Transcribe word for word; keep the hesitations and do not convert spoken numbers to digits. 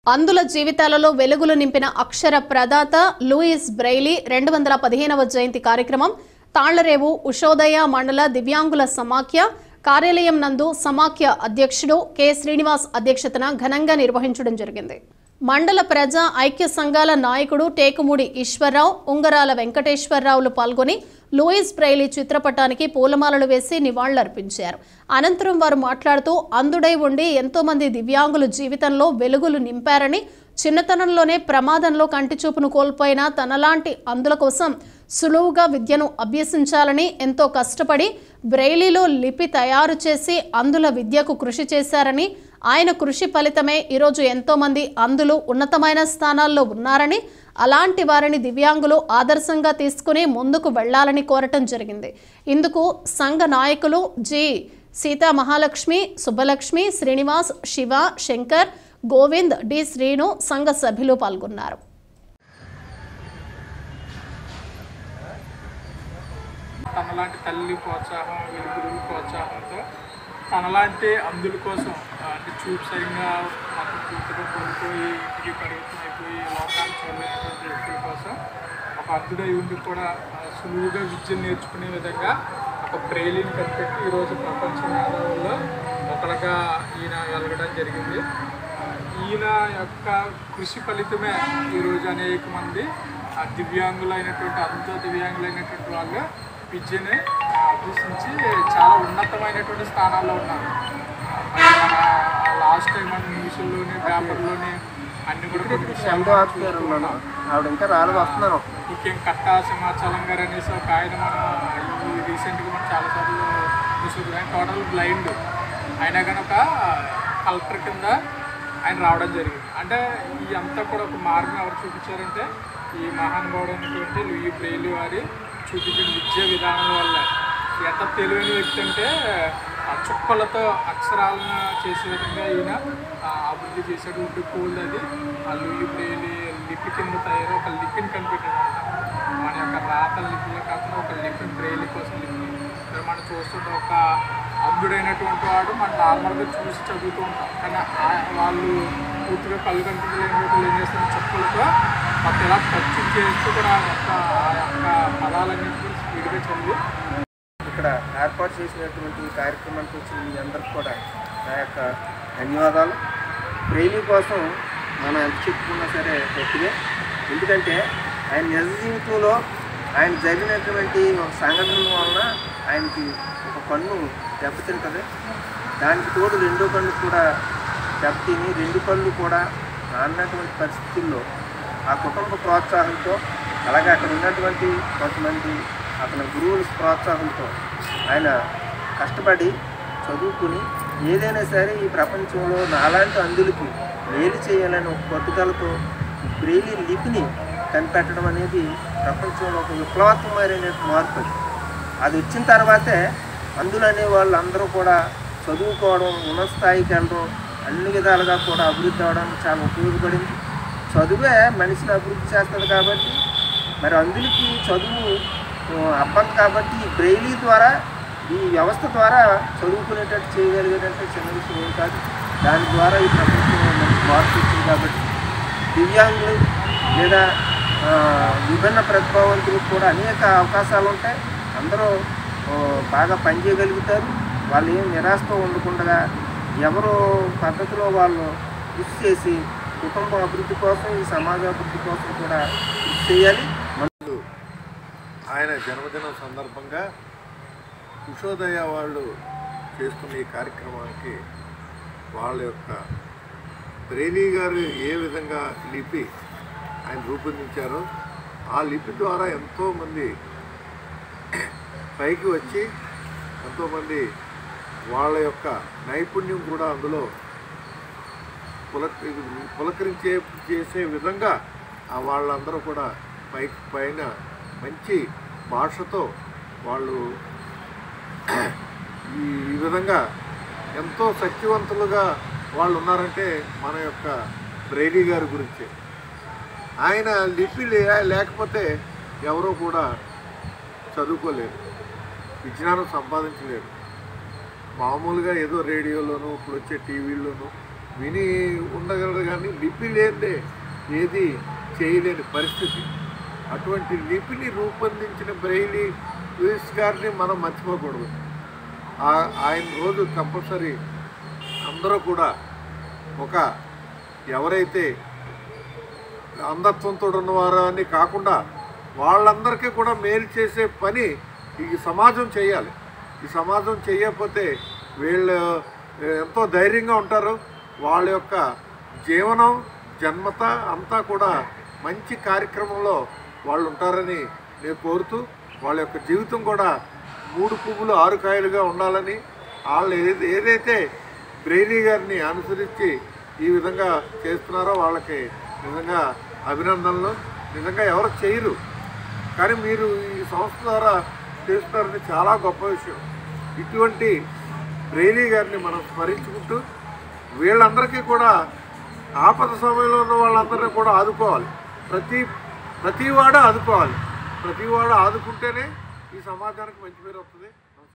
అందుల జీవితాలలో వెలుగులు నింపిన అక్షర ప్రదాత లూయిస్ బ్రెయిలీ రెండు వందల పదిహేనవ జయంతి కార్యక్రమం తాళ్లరేవు ఉషోదయ మండల దివ్యాంగుల సమాఖ్య కార్యాలయం నందు సమాఖ్య అధ్యక్షుడు కె శ్రీనివాస్ అధ్యక్షతన ఘనంగా నిర్వహించడం జరిగింది. మండల ప్రజా ఐక్య సంఘాల నాయకుడు టేకుముడి ఈశ్వరరావు, ఉంగరాల వెంకటేశ్వరరావులు పాల్గొని లూయిస్ బ్రెయిలీ చిత్రపటానికి పూలమాలలు వేసి నివాళులర్పించారు. అనంతరం వారు మాట్లాడుతూ అందుడై ఉండి ఎంతో మంది దివ్యాంగుల జీవితంలో వెలుగులు నింపారని, చిన్నతనంలోనే ప్రమాదంలో కంటిచూపును కోల్పోయిన తనలాంటి అందుల కోసం సులువుగా విద్యను అభ్యసించాలని ఎంతో కష్టపడి బ్రెయిలీలో లిపి తయారు చేసి అందుల విద్యకు కృషి చేశారని, ఆయన కృషి ఫలితమే ఈరోజు ఎంతో మంది అందులు ఉన్నతమైన స్థానాల్లో ఉన్నారని, అలాంటి వారిని దివ్యాంగులు ఆదర్శంగా తీసుకుని ముందుకు వెళ్లాలని కోరటం జరిగింది. ఇందుకు సంఘ నాయకులు జి సీతా మహాలక్ష్మి, సుబ్బలక్ష్మి, శ్రీనివాస్, శివ, శంకర్, గోవింద్, డి శ్రీను సంఘ సభ్యులు పాల్గొన్నారు. తనలాంటి తల్లి ప్రోత్సాహం, గురువుల ప్రోత్సాహంతో తనలాంటి అందుల కోసం అంటే చూపు సరిగ్గా మాకు పూర్తిగా కోల్పోయి ఇంటికి పరిమితం అయిపోయి లోకాన్ని చూడలేనటువంటి వ్యక్తుల కోసం ఒక అందుడై ఉండి కూడా సులువుగా విద్యను నేర్చుకునే విధంగా ఒక బ్రెయిలీని కనిపెట్టి ఈరోజు ప్రపంచ మేధావుల్లో ఒకరిగా ఈయన వెలగడం జరిగింది. ఈయన యొక్క కృషి ఫలితమే ఈరోజు అనేక మంది దివ్యాంగులైనటువంటి అంత దివ్యాంగులైనటువంటి వాళ్ళు విద్యని అభ్యసించి చాలా ఉన్నతమైనటువంటి స్థానాల్లో ఉన్నారు. మరి మన లాస్ట్ టైం మన న్యూస్లోని పేపర్లోని అన్ని కూడా ముఖ్యం కట్టా సింహాచలం గారు అనేసి ఒక ఆయన మన ఈ రీసెంట్గా మనం చాలాసార్లు చూసుకుంటాం. ఆయన టోటల్ బ్లైండ్ అయినా కానీ ఒక కలెక్టర్ కింద ఆయన రావడం జరిగింది. అంటే ఈ అంతా కూడా ఒక మార్గం ఎవరు చూపించారంటే ఈ మహానుభావుడు అనేటువంటి లూయి బ్రెయిలీ వారి చూపించిన విద్యా విధానం వల్ల. ఎంత తెలివైన వ్యక్తి అంటే ఆ చుక్కలతో అక్షరాలను చేసే విధంగా ఈయన అభివృద్ధి చేశాడు. ఉండి కోల్డ్ అది ఆ లూయి బ్రెయిలీ లిపి కింద తయారు ఒక లిపిని కనిపెట్టాడు. మన యొక్క రాతల లిపిలో కాకుండా ఒక లిపిని బ్రెయిలీ కోసం లిపి మనం చూస్తుంటే ఒక అద్భుడైనటువంటి వాడు మనం నార్మల్గా చూసి చదువుతూ ఉంటాం. కానీ వాళ్ళు పూర్తిగా కళ్ళు కనిపించలేని వాళ్ళు ఏం చేస్తారు, చుక్కలతో మొత్తం ఇలా ఖర్చు చేస్తూ కూడా మొత్తం ఆ యొక్క పదాలన్నింటినీ స్పీడ్గా చదివి ఇక్కడ ఏర్పాటు చేసినటువంటి కార్యక్రమానికి వచ్చిన మీ అందరికి కూడా నా యొక్క ధన్యవాదాలు. బ్రెయిలీ కోసం మనం ఎంత చెప్పుకున్నా సరే గట్టిగా, ఎందుకంటే ఆయన నిజ జీవితంలో ఆయన జరిగినటువంటి ఒక సంఘటన వలన ఆయనకి ఒక కన్ను దెబ్బతింటుంది. దానికి తోడు రెండో కన్ను కూడా దెబ్బతిని రెండు కళ్ళు కూడా అన్నటువంటి పరిస్థితుల్లో ఆ కుటుంబ ప్రోత్సాహంతో, అలాగే అక్కడ ఉన్నటువంటి కొంతమంది అతని గురువుల ప్రోత్సాహంతో ఆయన కష్టపడి చదువుకుని ఏదైనా సరే ఈ ప్రపంచంలో నాలాంటి అందులకి మేలు చేయాలని ఒక పట్టుదలతో బ్రెయిలీ లిపిని కనిపెట్టడం అనేది ప్రపంచంలో ఒక విప్లవాత్మకమైన మార్పు. అది వచ్చిన తర్వాతే అందులు అనే వాళ్ళు అందరూ కూడా చదువుకోవడం, ఉన్నత స్థాయికి వెళ్ళడం, అన్ని విధాలుగా కూడా అభివృద్ధి అవడానికి చాలా ఉపయోగపడింది. చదువే మనిషిని అభివృద్ధి చేస్తుంది కాబట్టి మరి అందులకి చదువు అబ్బంది కాబట్టి ఈ బ్రెయిలీ ద్వారా, ఈ వ్యవస్థ ద్వారా చదువుకునేటట్టు చేయగలిగేటంటే చిన్న విషయం ఏం కాదు. దాని ద్వారా ఈ ప్రపంచంలో మంచి మార్పు వచ్చింది కాబట్టి దివ్యాంగులు లేదా విభిన్న ప్రతిభావంతులకు కూడా అనేక అవకాశాలు ఉంటాయి. అందరూ బాగా పనిచేయగలుగుతారు. వాళ్ళు ఏం నిరాశతో ఉండకుండా ఎవరో పద్ధతిలో వాళ్ళు కృషి చేసి కుటుంబ అభివృద్ధి కోసం, ఈ సమాజ అభివృద్ధి కోసం కూడా కృషి చేయాలి. ఆయన జన్మదినం సందర్భంగా ఉషోదయ వాళ్ళు చేస్తున్న ఈ కార్యక్రమానికి వాళ్ళ యొక్క బ్రెయిలీ గారు ఏ విధంగా లిపి ఆయన రూపొందించారో ఆ లిపి ద్వారా ఎంతోమంది పైకి వచ్చి ఎంతోమంది వాళ్ళ యొక్క నైపుణ్యం కూడా అందులో పులక పులకరించే చేసే విధంగా వాళ్ళందరూ కూడా పైకి పైన మంచి భాషతో వాళ్ళు ఈ విధంగా ఎంతో శక్తివంతులుగా వాళ్ళు ఉన్నారంటే మన యొక్క బ్రెయిలీ గారి గురించి. ఆయన లిపి లేకపోతే ఎవరో కూడా చదువుకోలేరు, విజ్ఞానం సంపాదించలేరు. మామూలుగా ఏదో రేడియోలోనూ ఇప్పుడు వచ్చే టీవీల్లోనూ విని ఉండగలరు కానీ లిపి లేదే ఏది చేయలేని పరిస్థితి. అటువంటి లిపిని రూపొందించిన బ్రెయిలీ లూయిస్ గారిని మనం మర్చిపోకూడదు. ఆయన రోజు కంపల్సరీ అందరూ కూడా ఒక ఎవరైతే అంధత్వంతో ఉన్నవారు అని కాకుండా వాళ్ళందరికీ కూడా మేలు చేసే పని ఈ సమాజం చేయాలి. ఈ సమాజం చేయకపోతే వీళ్ళు ఎంతో ధైర్యంగా ఉంటారు. వాళ్ళ యొక్క జీవనం జన్మత అంతా కూడా మంచి కార్యక్రమంలో వాళ్ళు ఉంటారని నేను కోరుతూ, వాళ్ళ యొక్క జీవితం కూడా మూడు పువ్వులు ఆరు కాయలుగా ఉండాలని, వాళ్ళు ఏది ఏదైతే బ్రెయిలీ గారిని అనుసరించి ఈ విధంగా చేస్తున్నారో వాళ్ళకి నిజంగా అభినందనలు. నిజంగా ఎవరు చేయరు, కానీ మీరు ఈ సంస్థ ద్వారా చేస్తున్నారని చాలా గొప్ప విషయం. ఇటువంటి బ్రెయిలీ గారిని మనం స్మరించుకుంటూ వీళ్ళందరికీ కూడా ఆపద సమయంలో ఉన్న వాళ్ళందరినీ కూడా ఆదుకోవాలి. ప్రతి ప్రతివాడు ఆదుకోవాలి. ప్రతివాడు ఆదుకుంటేనే ఈ సమాజానికి మంచి పేరు వస్తుంది.